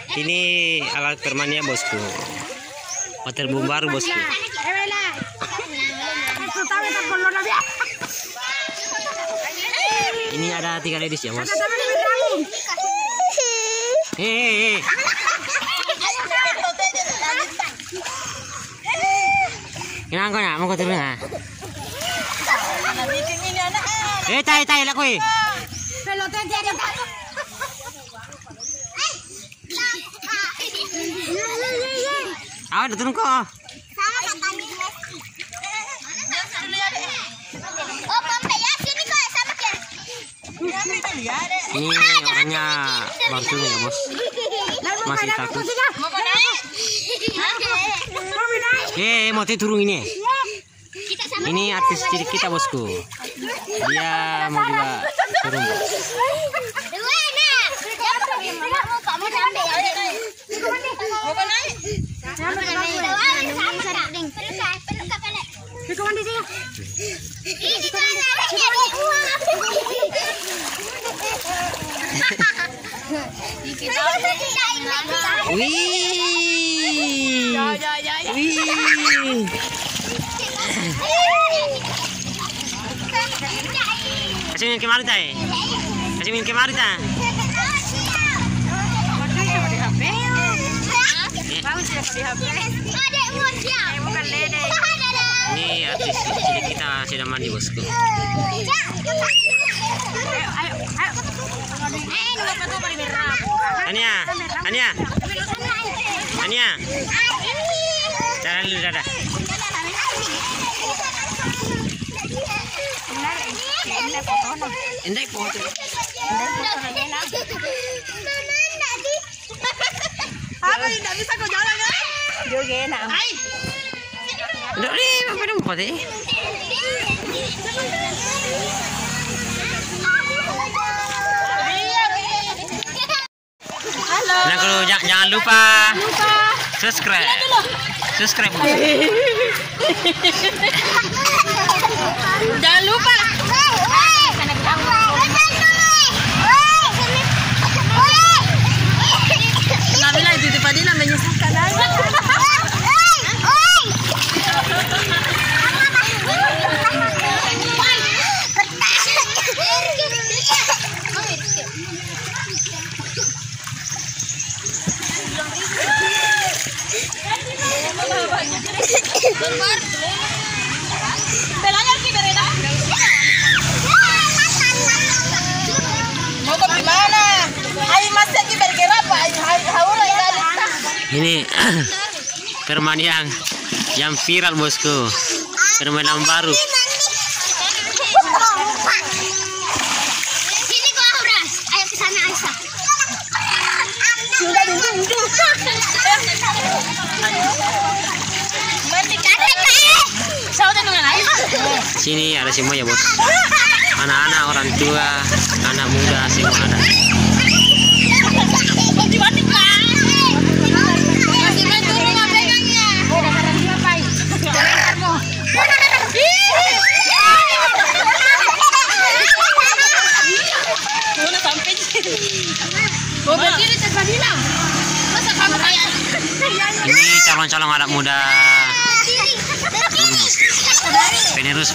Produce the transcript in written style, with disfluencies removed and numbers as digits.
Ini alat permainan bosku. Waterboom baru bosku. Ini ada 3 ladies ya bos. Kenapa kau nak mau turun ah? Tai lah kau. Ada turun kau. Sama katanya. Oh, Pompe ya sini kok sama Ken. Ini orangnya baru turun ya bos. Masih takut. Mau naik? Mau turun ini. Ini artis cilik kita bosku. Dia mau juga turun. Kasih minum kemari tay. Kasih minum kemari tay. Ini artis cilik kita sedang mandi bosku. Ania. Jalan dulu dadah. Endai foto. Apa tidak bisa kau jalan kan? Joge nak. Udah ni apa dong foto? Halo. Nah kalau jangan lupa subscribe. Jangan lupa. Nabila itu Padilla menyesatkan aja. Ini permainan yang viral bosku. Permainan baru. Sini kau Auras, ayo ke sana Aisyah. Sini ada semua ya bos. Anak-anak, orang tua, anak muda semua ada. Ini calon-calon anak muda. Penerus.